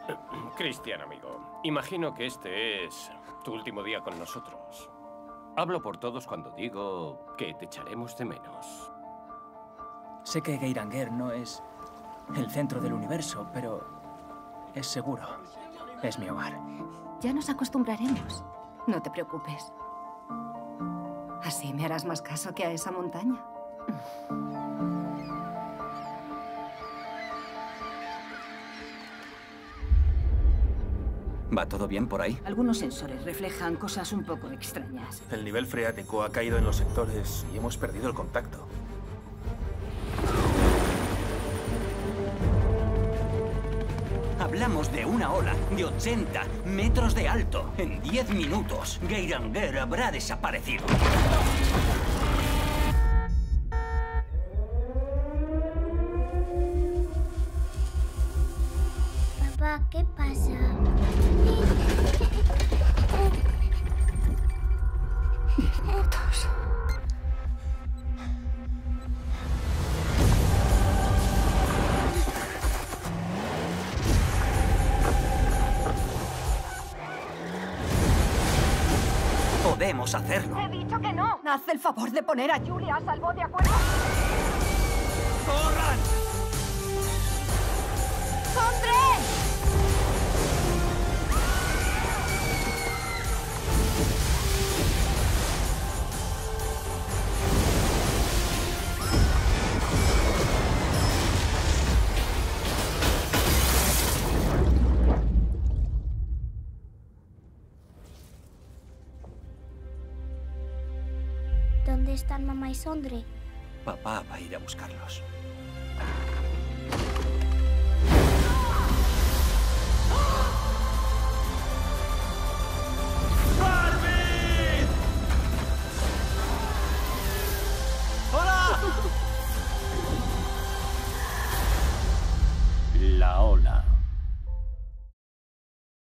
Cristian, amigo, imagino que este es tu último día con nosotros. Hablo por todos cuando digo que te echaremos de menos. Sé que Geiranger no es el centro del universo, pero es seguro. Es mi hogar. Ya nos acostumbraremos. No te preocupes. Así me harás más caso que a esa montaña. ¿Va todo bien por ahí? Algunos sensores reflejan cosas un poco extrañas. El nivel freático ha caído en los sectores y hemos perdido el contacto. Hablamos de una ola de 80 metros de alto. En 10 minutos, Geiranger habrá desaparecido. Papá, ¿qué pasa? Podemos hacerlo. ¡He dicho que no! Haz el favor de poner a Julia a salvo, ¿de acuerdo? ¡Corran! ¡Sondre! ¿Dónde están mamá y Sondre? Papá va a ir a buscarlos.